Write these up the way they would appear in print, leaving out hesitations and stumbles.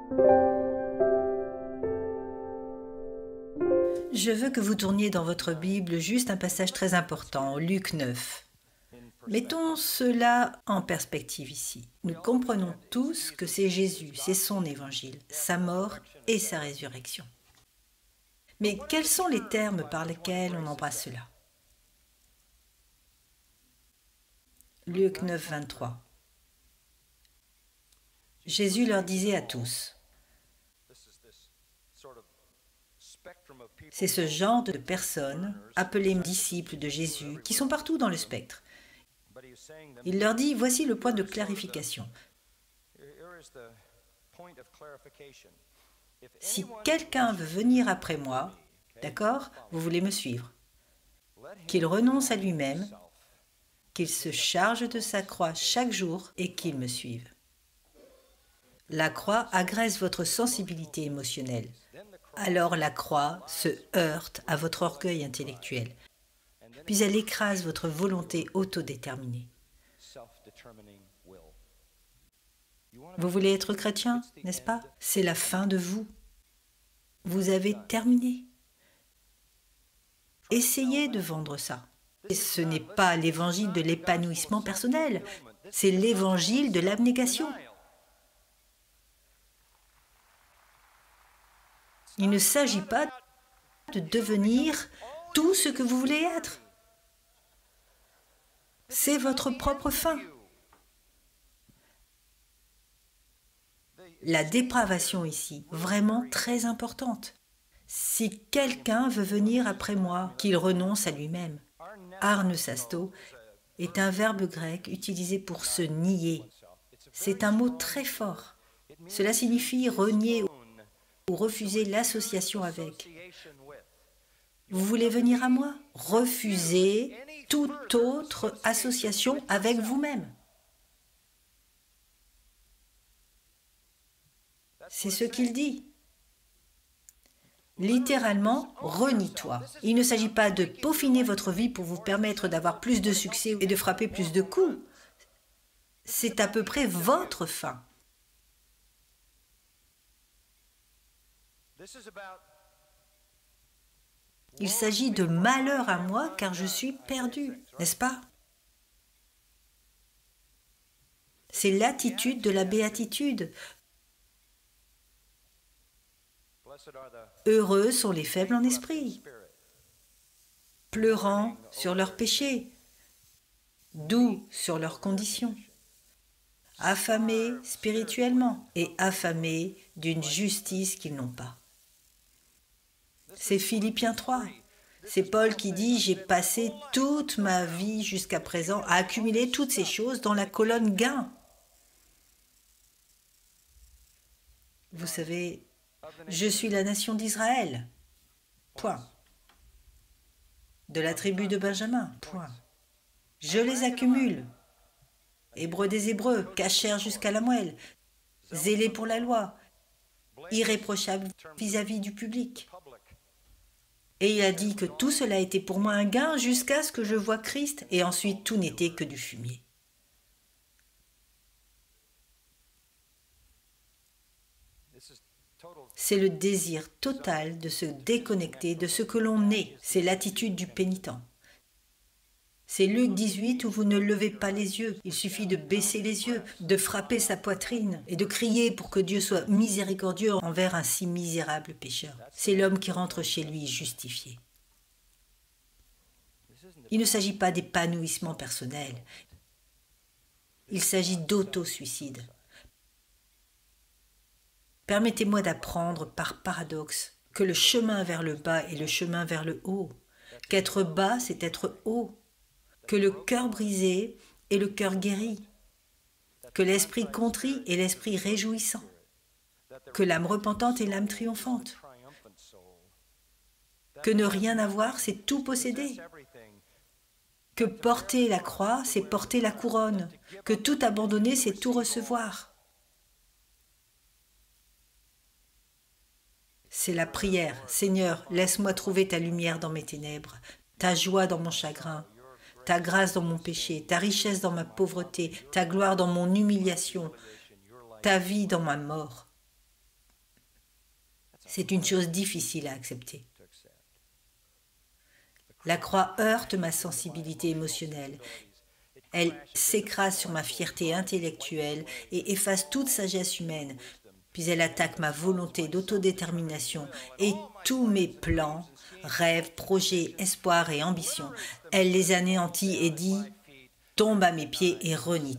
Je veux que vous tourniez dans votre Bible juste un passage très important, Luc 9. Mettons cela en perspective ici. Nous comprenons tous que c'est Jésus, c'est son évangile, sa mort et sa résurrection. Mais quels sont les termes par lesquels on embrasse cela? Luc 9, 23. Jésus leur disait à tous, c'est ce genre de personnes, appelées disciples de Jésus, qui sont partout dans le spectre. Il leur dit, voici le point de clarification. Si quelqu'un veut venir après moi, d'accord, vous voulez me suivre, qu'il renonce à lui-même, qu'il se charge de sa croix chaque jour et qu'il me suive. La croix agresse votre sensibilité émotionnelle. Alors la croix se heurte à votre orgueil intellectuel, puis elle écrase votre volonté autodéterminée. Vous voulez être chrétien, n'est-ce pas? C'est la fin de vous. Vous avez terminé. Essayez de vendre ça. Et ce n'est pas l'évangile de l'épanouissement personnel, c'est l'évangile de l'abnégation. Il ne s'agit pas de devenir tout ce que vous voulez être. C'est votre propre fin. La dépravation ici, vraiment très importante. Si quelqu'un veut venir après moi, qu'il renonce à lui-même. Arnesasto est un verbe grec utilisé pour se nier. C'est un mot très fort. Cela signifie renier ou refuser l'association avec. Vous voulez venir à moi? Refusez toute autre association avec vous-même. C'est ce qu'il dit. Littéralement, renie-toi. Il ne s'agit pas de peaufiner votre vie pour vous permettre d'avoir plus de succès et de frapper plus de coups. C'est à peu près votre fin. Il s'agit de malheur à moi car je suis perdu, n'est-ce pas? C'est l'attitude de la béatitude. Heureux sont les faibles en esprit, pleurant sur leurs péchés, doux sur leurs conditions, affamés spirituellement et affamés d'une justice qu'ils n'ont pas. C'est Philippiens 3. C'est Paul qui dit « J'ai passé toute ma vie jusqu'à présent à accumuler toutes ces choses dans la colonne gain. » Vous savez, je suis la nation d'Israël. Point. De la tribu de Benjamin. Point. Je les accumule. Hébreux des Hébreux, cachère jusqu'à la moelle, zélé pour la loi, irréprochable vis-à-vis du public. Et il a dit que tout cela était pour moi un gain jusqu'à ce que je voie Christ, et ensuite tout n'était que du fumier. C'est le désir total de se déconnecter de ce que l'on est. C'est l'attitude du pénitent. C'est Luc 18 où vous ne levez pas les yeux. Il suffit de baisser les yeux, de frapper sa poitrine et de crier pour que Dieu soit miséricordieux envers un si misérable pécheur. C'est l'homme qui rentre chez lui justifié. Il ne s'agit pas d'épanouissement personnel. Il s'agit d'auto-suicide. Permettez-moi d'apprendre par paradoxe que le chemin vers le bas est le chemin vers le haut, qu'être bas, c'est être haut, que le cœur brisé est le cœur guéri, que l'esprit contrit est l'esprit réjouissant, que l'âme repentante est l'âme triomphante, que ne rien avoir, c'est tout posséder, que porter la croix, c'est porter la couronne, que tout abandonner, c'est tout recevoir. C'est la prière. Seigneur, laisse-moi trouver ta lumière dans mes ténèbres, ta joie dans mon chagrin, ta grâce dans mon péché, ta richesse dans ma pauvreté, ta gloire dans mon humiliation, ta vie dans ma mort. C'est une chose difficile à accepter. La croix heurte ma sensibilité émotionnelle. Elle s'écrase sur ma fierté intellectuelle et efface toute sagesse humaine. Puis elle attaque ma volonté d'autodétermination et tous mes plans, rêves, projets, espoirs et ambitions. Elle les anéantit et dit « Tombe à mes pieds et renie-toi ».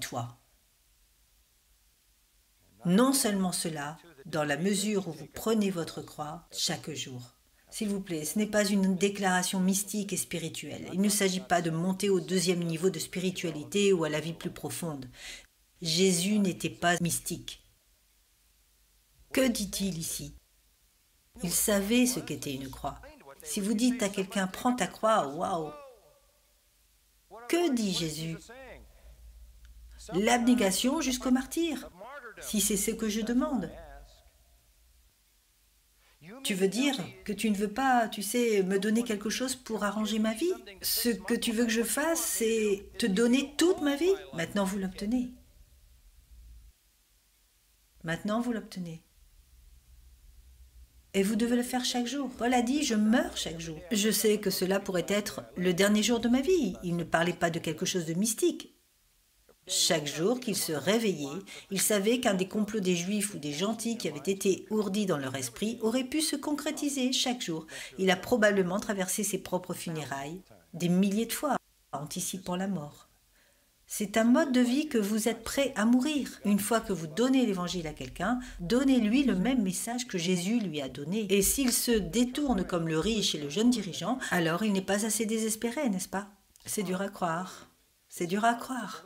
Non seulement cela, dans la mesure où vous prenez votre croix chaque jour. S'il vous plaît, ce n'est pas une déclaration mystique et spirituelle. Il ne s'agit pas de monter au deuxième niveau de spiritualité ou à la vie plus profonde. Jésus n'était pas mystique. Que dit-il ici? Il savait ce qu'était une croix. Si vous dites à quelqu'un « prends ta croix », waouh! Que dit Jésus? L'abnégation jusqu'au martyre, si c'est ce que je demande. Tu veux dire que tu ne veux pas, tu sais, me donner quelque chose pour arranger ma vie? Ce que tu veux que je fasse, c'est te donner toute ma vie? Maintenant, vous l'obtenez. Maintenant, vous l'obtenez. Et vous devez le faire chaque jour. Paul a dit, je meurs chaque jour. Je sais que cela pourrait être le dernier jour de ma vie. Il ne parlait pas de quelque chose de mystique. Chaque jour qu'il se réveillait, il savait qu'un des complots des Juifs ou des gentils qui avaient été ourdis dans leur esprit aurait pu se concrétiser chaque jour. Il a probablement traversé ses propres funérailles des milliers de fois, anticipant la mort. C'est un mode de vie que vous êtes prêt à mourir. Une fois que vous donnez l'évangile à quelqu'un, donnez-lui le même message que Jésus lui a donné. Et s'il se détourne comme le riche et le jeune dirigeant, alors il n'est pas assez désespéré, n'est-ce pas? C'est dur à croire. C'est dur à croire.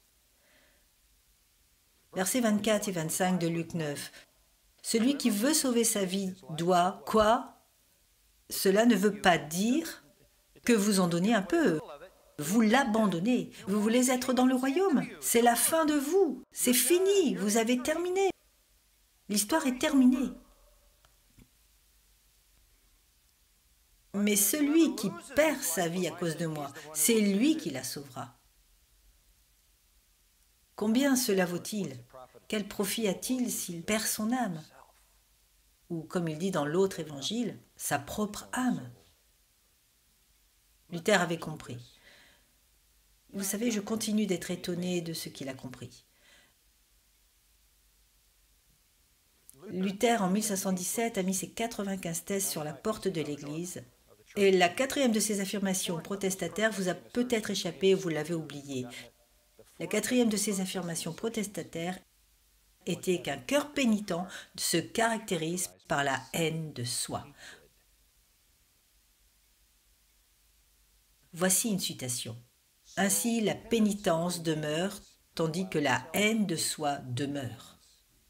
Versets 24 et 25 de Luc 9. Celui qui veut sauver sa vie doit quoi? Cela ne veut pas dire que vous en donnez un peu. Vous l'abandonnez. Vous voulez être dans le royaume. C'est la fin de vous. C'est fini. Vous avez terminé. L'histoire est terminée. Mais celui qui perd sa vie à cause de moi, c'est lui qui la sauvera. Combien cela vaut-il? Quel profit a-t-il s'il perd son âme? Ou, comme il dit dans l'autre évangile, sa propre âme. Luther avait compris. Vous savez, je continue d'être étonné de ce qu'il a compris. Luther, en 1517, a mis ses 95 thèses sur la porte de l'Église. Et la quatrième de ses affirmations protestataires vous a peut-être échappé ou vous l'avez oubliée. La quatrième de ces affirmations protestataires était qu'un cœur pénitent se caractérise par la haine de soi. Voici une citation. Ainsi la pénitence demeure, tandis que la haine de soi demeure.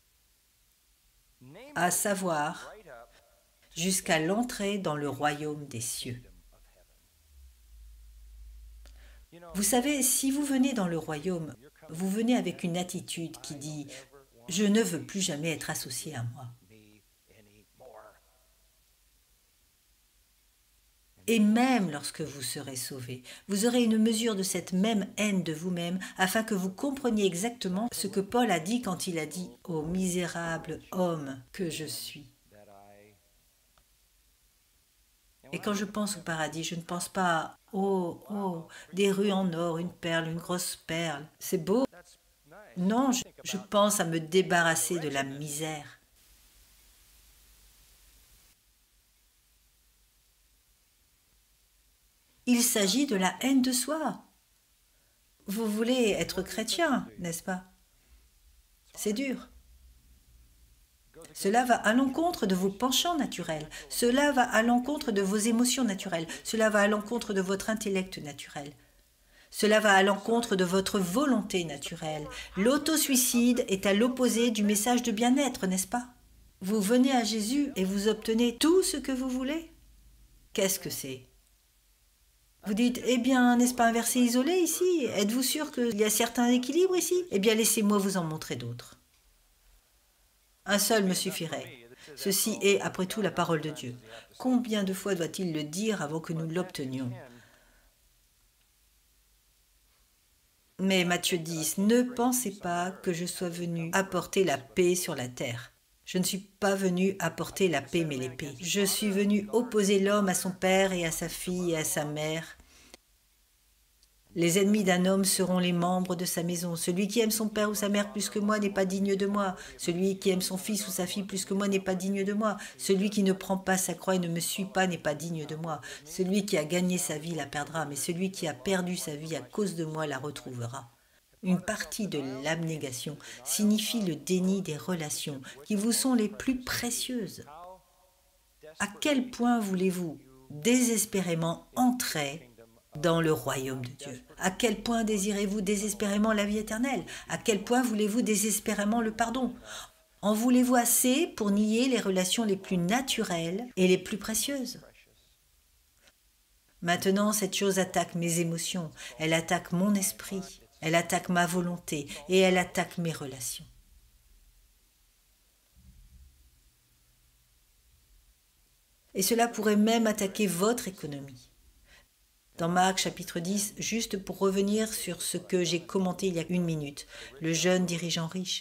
À savoir, jusqu'à l'entrée dans le royaume des cieux. Vous savez, si vous venez dans le royaume, vous venez avec une attitude qui dit « Je ne veux plus jamais être associé à moi ». Et même lorsque vous serez sauvé, vous aurez une mesure de cette même haine de vous-même afin que vous compreniez exactement ce que Paul a dit quand il a dit « Ô misérable homme que je suis ». Et quand je pense au paradis, je ne pense pas à « Oh, oh, des rues en or, une perle, une grosse perle, c'est beau ». Non, je pense à me débarrasser de la misère. Il s'agit de la haine de soi. Vous voulez être chrétien, n'est-ce pas? C'est dur. Cela va à l'encontre de vos penchants naturels. Cela va à l'encontre de vos émotions naturelles. Cela va à l'encontre de votre intellect naturel. Cela va à l'encontre de votre volonté naturelle. L'autosuicide est à l'opposé du message de bien-être, n'est-ce pas? Vous venez à Jésus et vous obtenez tout ce que vous voulez. Qu'est-ce que c'est? Vous dites, eh bien, n'est-ce pas un verset isolé ici? Êtes-vous sûr qu'il y a certains équilibres ici? Eh bien, laissez-moi vous en montrer d'autres. Un seul me suffirait. Ceci est, après tout, la parole de Dieu. Combien de fois doit-il le dire avant que nous l'obtenions? Mais Matthieu 10, ne pensez pas que je sois venu apporter la paix sur la terre. Je ne suis pas venu apporter la paix mais l'épée. Je suis venu opposer l'homme à son père et à sa fille et à sa mère. Les ennemis d'un homme seront les membres de sa maison. Celui qui aime son père ou sa mère plus que moi n'est pas digne de moi. Celui qui aime son fils ou sa fille plus que moi n'est pas digne de moi. Celui qui ne prend pas sa croix et ne me suit pas n'est pas digne de moi. Celui qui a gagné sa vie la perdra, mais celui qui a perdu sa vie à cause de moi la retrouvera. Une partie de l'abnégation signifie le déni des relations qui vous sont les plus précieuses. À quel point voulez-vous désespérément entrer dans le royaume de Dieu? À quel point désirez-vous désespérément la vie éternelle? À quel point voulez-vous désespérément le pardon? En voulez-vous assez pour nier les relations les plus naturelles et les plus précieuses? Maintenant, cette chose attaque mes émotions, elle attaque mon esprit, elle attaque ma volonté et elle attaque mes relations. Et cela pourrait même attaquer votre économie. Dans Marc chapitre 10, juste pour revenir sur ce que j'ai commenté il y a 1 minute, le jeune dirigeant riche.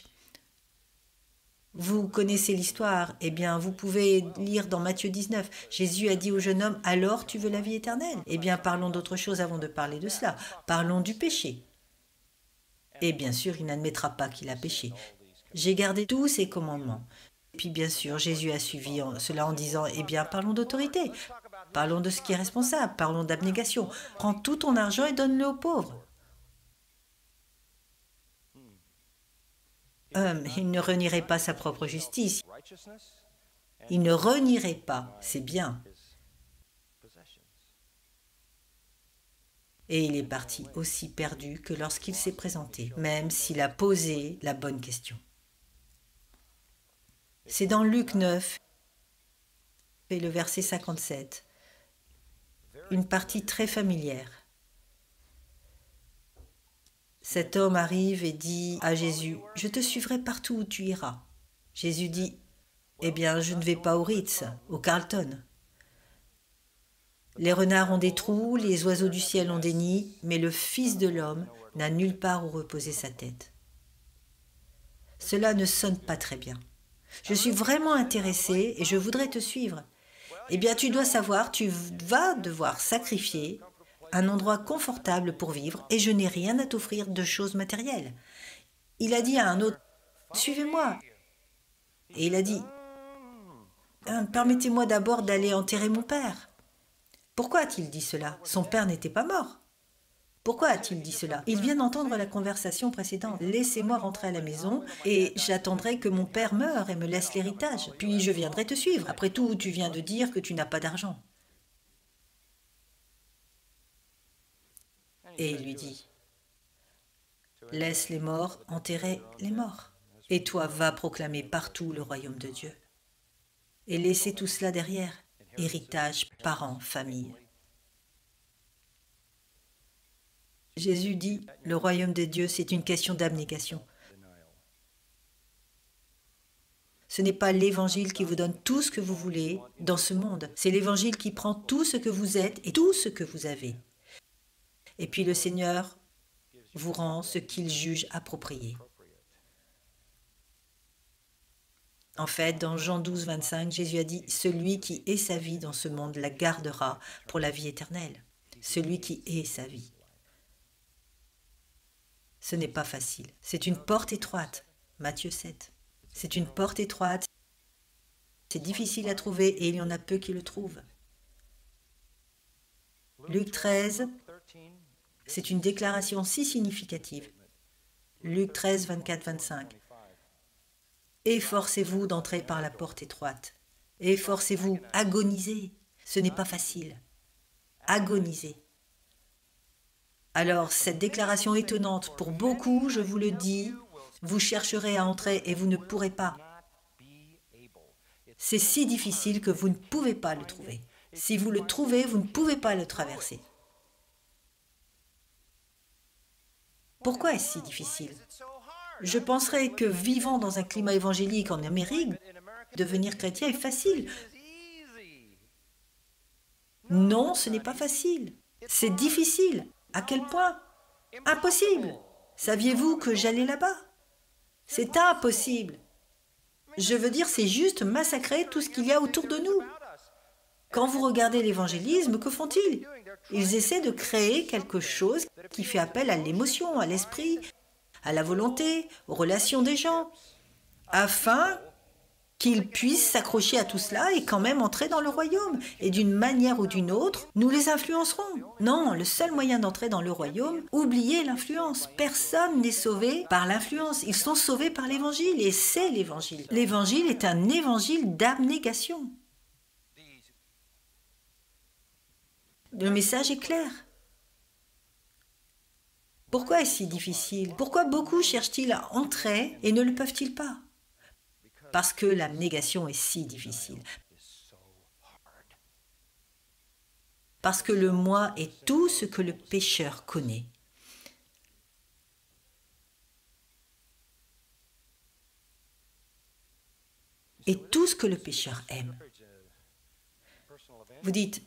Vous connaissez l'histoire, eh bien vous pouvez lire dans Matthieu 19. Jésus a dit au jeune homme, alors tu veux la vie éternelle? Eh bien parlons d'autre chose avant de parler de cela. Parlons du péché. Et bien sûr, il n'admettra pas qu'il a péché. J'ai gardé tous ses commandements. Et puis bien sûr, Jésus a suivi cela en disant, eh bien parlons d'autorité. Parlons de ce qui est responsable, parlons d'abnégation. Prends tout ton argent et donne-le aux pauvres. Il ne renierait pas sa propre justice. Il ne renierait pas ses biens. Et il est parti aussi perdu que lorsqu'il s'est présenté, même s'il a posé la bonne question. C'est dans Luc 9 et le verset 57, une partie très familière. Cet homme arrive et dit à Jésus, « Je te suivrai partout où tu iras. » Jésus dit, « Eh bien, je ne vais pas au Ritz, au Carlton. Les renards ont des trous, les oiseaux du ciel ont des nids, mais le Fils de l'homme n'a nulle part où reposer sa tête. » Cela ne sonne pas très bien. Je suis vraiment intéressé et je voudrais te suivre. Eh bien, tu dois savoir, tu vas devoir sacrifier un endroit confortable pour vivre et je n'ai rien à t'offrir de choses matérielles. Il a dit à un autre, « Suivez-moi. » Et il a dit, « Permettez-moi d'abord d'aller enterrer mon père. » Pourquoi a-t-il dit cela? Son père n'était pas mort. Pourquoi a-t-il dit cela? Il vient d'entendre la conversation précédente. « Laissez-moi rentrer à la maison et j'attendrai que mon père meure et me laisse l'héritage. Puis je viendrai te suivre. Après tout, tu viens de dire que tu n'as pas d'argent. » Et il lui dit, « Laisse les morts enterrer les morts. Et toi, va proclamer partout le royaume de Dieu. Et laissez tout cela derrière, héritage, parents, famille. » Jésus dit, le royaume de Dieu, c'est une question d'abnégation. Ce n'est pas l'évangile qui vous donne tout ce que vous voulez dans ce monde. C'est l'évangile qui prend tout ce que vous êtes et tout ce que vous avez. Et puis le Seigneur vous rend ce qu'il juge approprié. En fait, dans Jean 12, 25, Jésus a dit, « Celui qui est sa vie dans ce monde la gardera pour la vie éternelle. » Celui qui est sa vie. Ce n'est pas facile. C'est une porte étroite. Matthieu 7. C'est une porte étroite. C'est difficile à trouver et il y en a peu qui le trouvent. Luc 13, c'est une déclaration si significative. Luc 13, 24, 25. Efforcez-vous d'entrer par la porte étroite. Efforcez-vous, agonisez. Ce n'est pas facile. Agonisez. Alors, cette déclaration étonnante, pour beaucoup, je vous le dis, vous chercherez à entrer et vous ne pourrez pas. C'est si difficile que vous ne pouvez pas le trouver. Si vous le trouvez, vous ne pouvez pas le traverser. Pourquoi est-ce si difficile? Je penserais que vivant dans un climat évangélique en Amérique, devenir chrétien est facile. Non, ce n'est pas facile. C'est difficile. À quel point? Impossible. Saviez-vous que j'allais là-bas? C'est impossible. Je veux dire, c'est juste massacrer tout ce qu'il y a autour de nous. Quand vous regardez l'évangélisme, que font-ils? Ils essaient de créer quelque chose qui fait appel à l'émotion, à l'esprit, à la volonté, aux relations des gens, afin qu'ils puissent s'accrocher à tout cela et quand même entrer dans le royaume. Et d'une manière ou d'une autre, nous les influencerons. Non, le seul moyen d'entrer dans le royaume, oubliez l'influence. Personne n'est sauvé par l'influence. Ils sont sauvés par l'évangile et c'est l'évangile. L'évangile est un évangile d'abnégation. Le message est clair. Pourquoi est-ce si difficile? Pourquoi beaucoup cherchent-ils à entrer et ne le peuvent-ils pas? Parce que l'abnégation est si difficile. Parce que le moi est tout ce que le pécheur connaît. Et tout ce que le pécheur aime. Vous dites,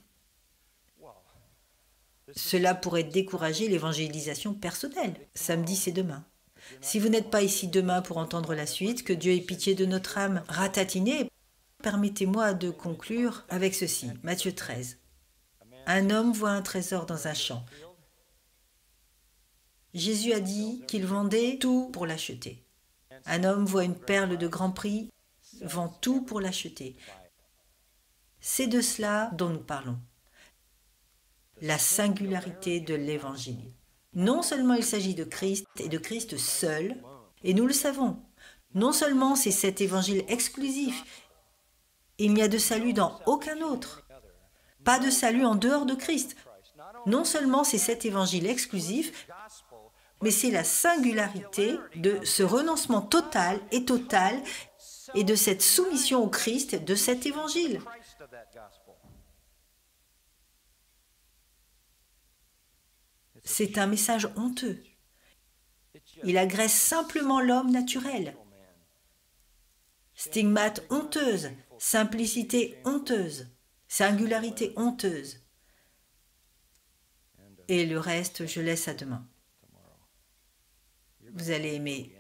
cela pourrait décourager l'évangélisation personnelle. Samedi, c'est demain. Si vous n'êtes pas ici demain pour entendre la suite, que Dieu ait pitié de notre âme ratatinée, permettez-moi de conclure avec ceci. Matthieu 13. Un homme voit un trésor dans un champ. Jésus a dit qu'il vendait tout pour l'acheter. Un homme voit une perle de grand prix, vend tout pour l'acheter. C'est de cela dont nous parlons. La singularité de l'Évangile. Non seulement il s'agit de Christ et de Christ seul, et nous le savons. Non seulement c'est cet Évangile exclusif, il n'y a de salut dans aucun autre. Pas de salut en dehors de Christ. Non seulement c'est cet Évangile exclusif, mais c'est la singularité de ce renoncement total et de cette soumission au Christ de cet Évangile. C'est un message honteux. Il agresse simplement l'homme naturel. Stigmate honteuse, simplicité honteuse, singularité honteuse. Et le reste, je laisse à demain. Vous allez aimer.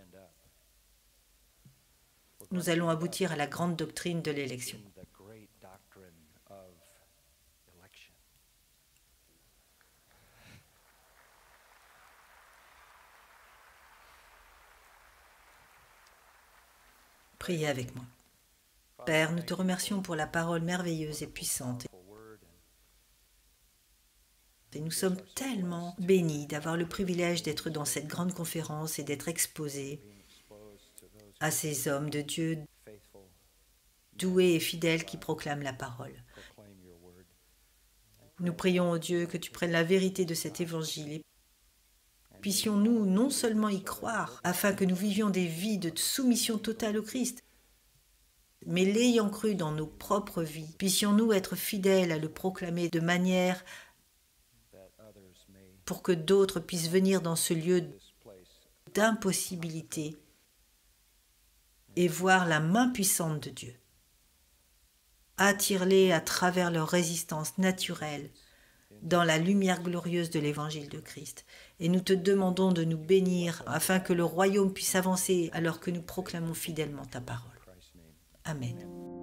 Nous allons aboutir à la grande doctrine de l'élection. Priez avec moi. Père, nous te remercions pour la parole merveilleuse et puissante. Et nous sommes tellement bénis d'avoir le privilège d'être dans cette grande conférence et d'être exposés à ces hommes de Dieu doués et fidèles qui proclament la parole. Nous prions, ô Dieu, que tu prennes la vérité de cet évangile et puissions-nous non seulement y croire, afin que nous vivions des vies de soumission totale au Christ, mais l'ayant cru dans nos propres vies, puissions-nous être fidèles à le proclamer de manière pour que d'autres puissent venir dans ce lieu d'impossibilité et voir la main puissante de Dieu. Attire-les à travers leur résistance naturelle dans la lumière glorieuse de l'évangile de Christ. Et nous te demandons de nous bénir afin que le royaume puisse avancer alors que nous proclamons fidèlement ta parole. Amen.